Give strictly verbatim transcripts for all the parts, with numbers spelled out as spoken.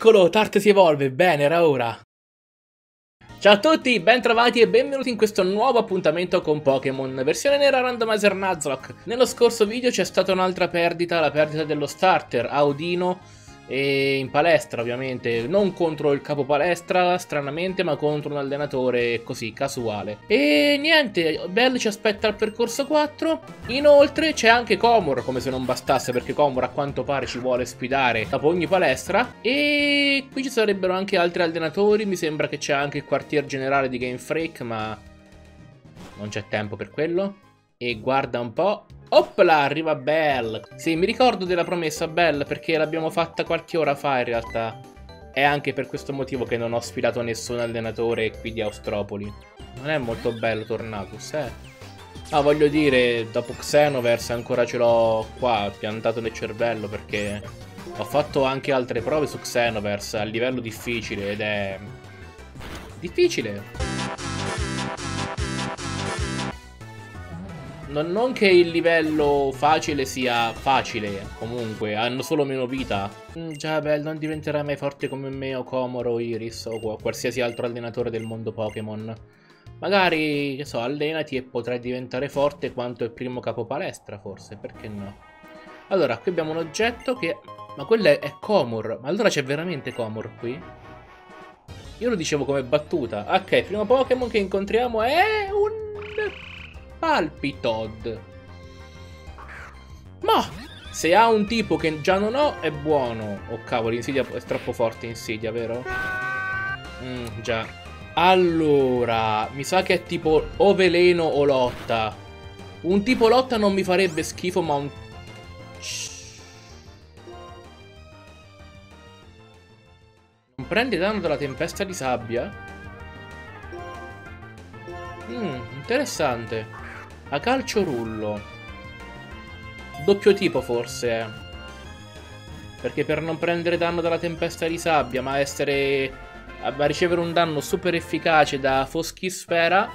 Eccolo, Tart si evolve, bene, era ora. Ciao a tutti, ben trovati e benvenuti in questo nuovo appuntamento con Pokémon, versione nera Randomizer Nuzlocke. Nello scorso video c'è stata un'altra perdita, la perdita dello starter, Audino, e in palestra ovviamente, non contro il capo palestra stranamente, ma contro un allenatore così, casuale. E niente, Bell ci aspetta al percorso quattro, inoltre c'è anche Komur, come se non bastasse, perché Komur a quanto pare ci vuole sfidare dopo ogni palestra. E qui ci sarebbero anche altri allenatori, mi sembra che c'è anche il quartier generale di Game Freak, ma non c'è tempo per quello. E guarda un po', opla, arriva Bell. Sì, mi ricordo della promessa Bell perché l'abbiamo fatta qualche ora fa in realtà. È anche per questo motivo che non ho sfidato nessun allenatore qui di Austropoli. Non è molto bello Tornatus, eh. Ah, voglio dire, dopo Xenoverse ancora ce l'ho qua piantato nel cervello perché ho fatto anche altre prove su Xenoverse a livello difficile ed è difficile. Non, non che il livello facile sia facile, comunque, hanno solo meno vita. Mm, già, beh, non diventerà mai forte come me o Komuro o Iris o qualsiasi altro allenatore del mondo Pokémon. Magari, che so, allenati e potrai diventare forte quanto il primo capo palestra, forse, perché no? Allora, qui abbiamo un oggetto che... Ma quello è, è Komur, ma allora c'è veramente Komur qui? Io lo dicevo come battuta. Ok, il primo Pokémon che incontriamo è un... Palpitod. Ma se ha un tipo che già non ho è buono. Oh cavolo, Insidia è troppo forte Insidia, vero? Mm, già. Allora, mi sa che è tipo o veleno o lotta. Un tipo lotta non mi farebbe schifo, ma un... Non prende danno dalla tempesta di sabbia? Mmm, interessante. A calcio rullo. Doppio tipo forse. Perché per non prendere danno dalla tempesta di sabbia, ma essere... a ricevere un danno super efficace da Foschisfera.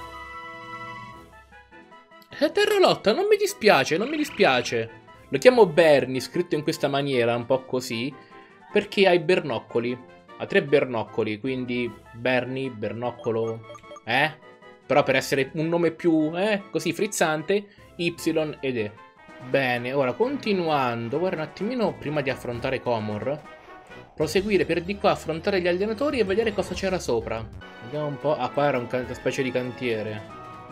E Terralotta, non mi dispiace, non mi dispiace. Lo chiamo Bernie, scritto in questa maniera, un po' così, perché ha i bernoccoli. Ha tre bernoccoli, quindi Bernie, bernoccolo... Eh? Però per essere un nome più, eh, così frizzante, Y ed E. Bene, ora continuando, guarda un attimino prima di affrontare Komur. Proseguire per di qua, affrontare gli allenatori e vedere cosa c'era sopra. Vediamo un po'. Ah, qua era una specie di cantiere.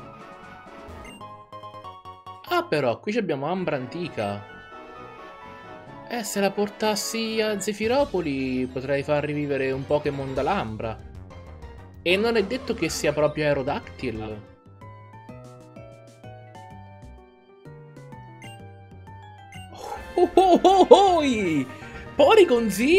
Ah, però, qui abbiamo Ambra antica. Eh, se la portassi a Zefiropoli potrei far rivivere un Pokémon dall'Ambra. E non è detto che sia proprio Aerodactyl. Oh oh oh oh! Porygon Z?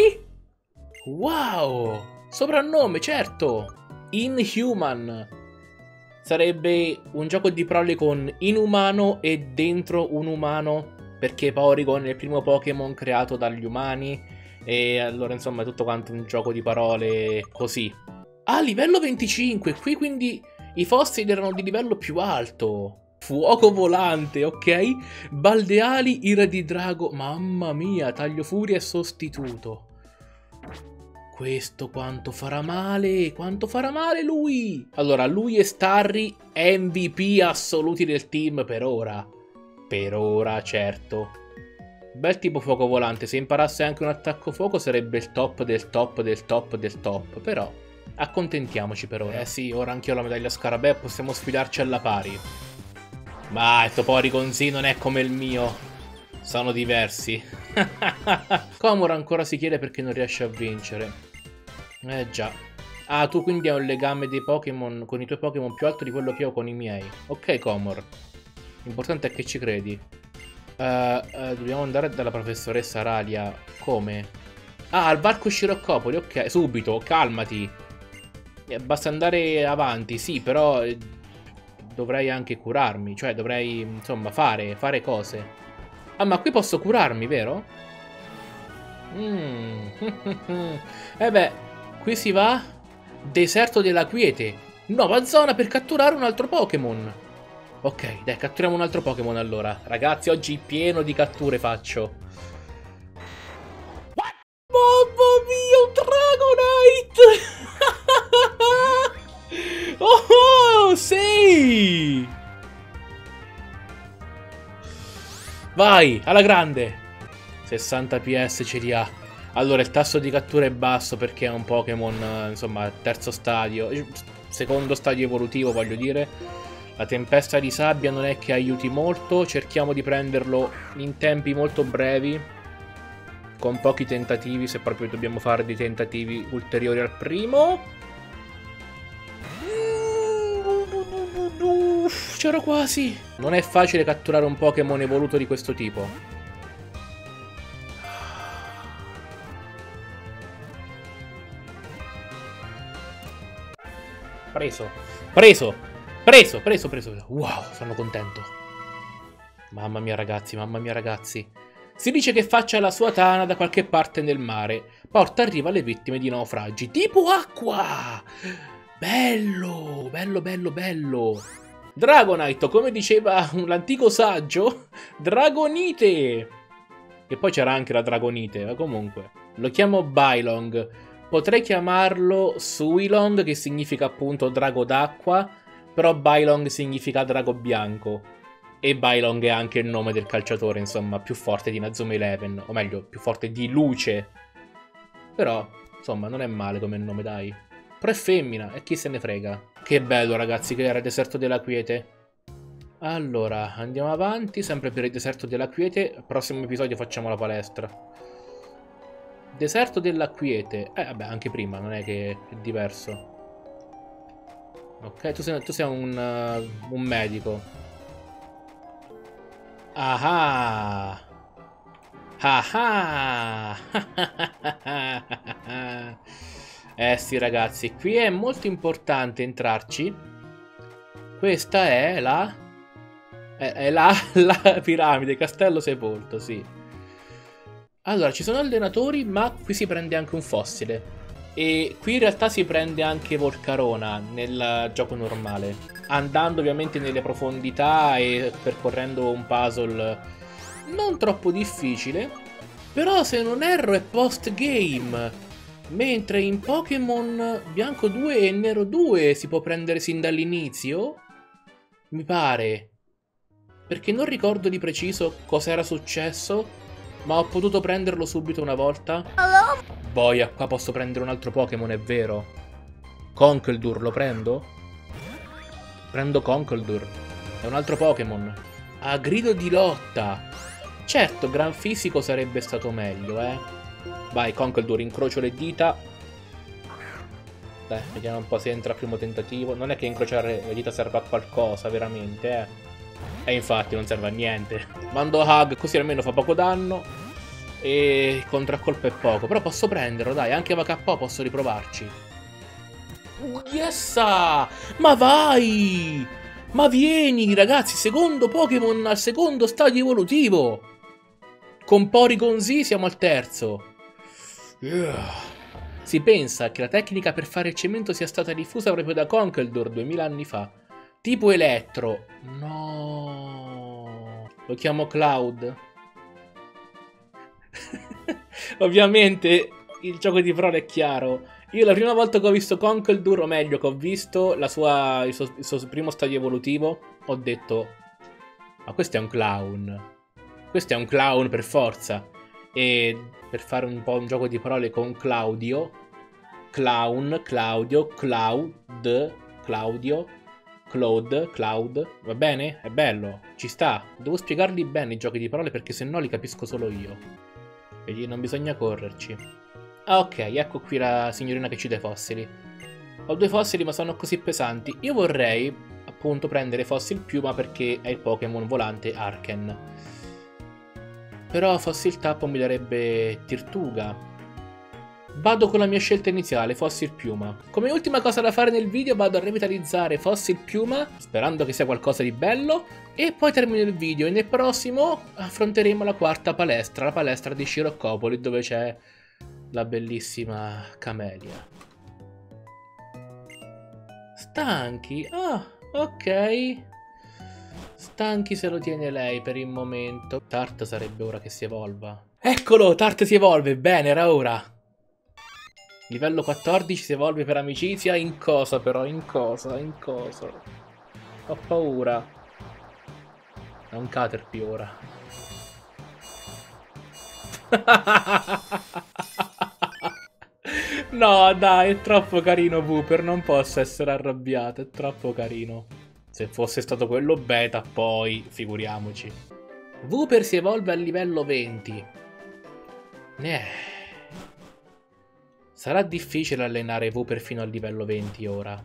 Wow! Soprannome, certo! Inhuman. Sarebbe un gioco di prole con inumano e dentro un umano, perché Porygon è il primo Pokémon creato dagli umani. E allora insomma è tutto quanto un gioco di parole così. Ah, livello venticinque, qui quindi i fossili erano di livello più alto. Fuoco volante, ok? Baldeali, ira di drago, mamma mia, taglio furia e sostituto. Questo quanto farà male, quanto farà male lui? Allora, lui e Starry, M V P assoluti del team per ora. Per ora, certo. Bel tipo fuoco volante, se imparasse anche un attacco fuoco sarebbe il top del top del top del top, però... accontentiamoci per ora. Eh sì, ora anch'io ho la medaglia scarabea, possiamo sfidarci alla pari. Ma il Porygon Z non è come il mio. Sono diversi. Komur ancora si chiede perché non riesce a vincere. Eh già. Ah, tu quindi hai un legame dei Pokémon con i tuoi Pokémon più alto di quello che ho con i miei. Ok, Komur. L'importante è che ci credi. Uh, uh, dobbiamo andare dalla professoressa Aralia. Come? Ah, al varco Sciroccopoli, ok. Subito, calmati. Basta andare avanti, sì, però eh, dovrei anche curarmi, cioè dovrei, insomma, fare, fare cose. Ah, ma qui posso curarmi, vero? Mm. Eh beh, qui si va. Deserto della Quiete. Nuova zona per catturare un altro Pokémon. Ok, dai, catturiamo un altro Pokémon allora. Ragazzi, oggi pieno di catture faccio. Mamma mia, un Vai, alla grande. sessanta P S ce li ha. Allora, il tasso di cattura è basso perché è un Pokémon, insomma, terzo stadio, secondo stadio evolutivo, voglio dire. La tempesta di sabbia non è che aiuti molto, cerchiamo di prenderlo in tempi molto brevi, con pochi tentativi, se proprio dobbiamo fare dei tentativi ulteriori al primo. C'ero quasi. Non è facile catturare un Pokémon evoluto di questo tipo. Preso. Preso. Preso, preso, preso. Wow, sono contento. Mamma mia ragazzi, mamma mia ragazzi. Si dice che faccia la sua tana da qualche parte nel mare. Porta a riva le vittime di naufragi. Tipo acqua! Bello, bello, bello, bello. Dragonite, come diceva l'antico saggio, Dragonite. E poi c'era anche la Dragonite, ma comunque. Lo chiamo Bylong. Potrei chiamarlo Suilong, che significa appunto drago d'acqua, però Bylong significa drago bianco. E Bylong è anche il nome del calciatore, insomma, più forte di Inazuma Eleven, o meglio, più forte di Luce. Però, insomma, non è male come nome, dai. Però è femmina, e chi se ne frega. Che bello, ragazzi, che era il deserto della quiete. Allora, andiamo avanti, sempre per il deserto della quiete. Al prossimo episodio facciamo la palestra. Deserto della quiete. Eh, vabbè, anche prima, non è che è diverso. Ok, tu sei, tu sei un, uh, un medico. Ah ah! Ah! Eh sì ragazzi, qui è molto importante entrarci. Questa è la... È, è la, la piramide, castello sepolto, sì. Allora, ci sono allenatori, ma qui si prende anche un fossile. E qui in realtà si prende anche Volcarona nel gioco normale, andando ovviamente nelle profondità e percorrendo un puzzle non troppo difficile. Però se non erro è post-game. Mentre in Pokémon Bianco due e Nero due si può prendere sin dall'inizio? Mi pare. Perché non ricordo di preciso cosa era successo, ma ho potuto prenderlo subito una volta. Hello? Boia, qua posso prendere un altro Pokémon, è vero. Conkeldurr, lo prendo? Prendo Conkeldurr. È un altro Pokémon. A grido di lotta. Certo, gran fisico sarebbe stato meglio, eh. Vai, Conkeldurr, incrocio le dita. Dai, vediamo un po' se entra al primo tentativo. Non è che incrociare le dita serva a qualcosa, veramente, eh. E infatti non serve a niente. Mando Hug, così almeno fa poco danno. E contraccolpo è poco. Però posso prenderlo, dai, anche H P O posso riprovarci. Yes! Ma vai! Ma vieni, ragazzi, secondo Pokémon al secondo stadio evolutivo. Con Porygon Z siamo al terzo. Yeah. Si pensa che la tecnica per fare il cemento sia stata diffusa proprio da Conkeldurr duemila anni fa. Tipo elettro. No. Lo chiamo Cloud. Ovviamente il gioco di parole è chiaro. Io la prima volta che ho visto Conkeldurr, o meglio che ho visto la sua, il, suo, il suo primo stadio evolutivo, ho detto: ma questo è un clown. Questo è un clown per forza. E per fare un po' un gioco di parole con Claudio, clown, Claudio, Cloud, Claudio, Claude, Cloud, va bene? È bello, ci sta. Devo spiegarli bene i giochi di parole perché se no li capisco solo io. Quindi non bisogna correrci. Ah, ok, ecco qui la signorina che ci dà i fossili. Ho due fossili ma sono così pesanti. Io vorrei appunto prendere Fossil Piuma perché è il Pokémon volante Arken. Però Fossil Tappo mi darebbe Tirtuga. Vado con la mia scelta iniziale, Fossil Piuma. Come ultima cosa da fare nel video vado a revitalizzare Fossil Piuma, sperando che sia qualcosa di bello, e poi termino il video e nel prossimo affronteremo la quarta palestra, la palestra di Sciroccopoli, dove c'è la bellissima Camelia. Stanchi? Ah, ok. Stanchi se lo tiene lei per il momento. Tart sarebbe ora che si evolva. Eccolo, Tart si evolve, bene, era ora. Livello quattordici si evolve per amicizia. In cosa però? In cosa? In cosa? Ho paura. È un Caterpie ora. No, dai, è troppo carino Wooper, non posso essere arrabbiato, è troppo carino. Se fosse stato quello beta, poi, figuriamoci. Wooper si evolve al livello venti. Eh. Sarà difficile allenare Wooper fino al livello venti ora.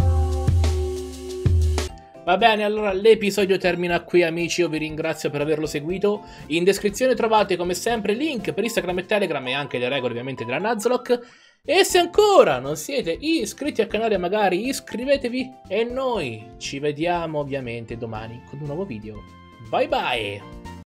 Va bene, allora l'episodio termina qui amici, io vi ringrazio per averlo seguito. In descrizione trovate come sempre link per Instagram e Telegram e anche le regole ovviamente della Nuzlocke. E se ancora non siete iscritti al canale magari iscrivetevi e noi ci vediamo ovviamente domani con un nuovo video. Bye bye!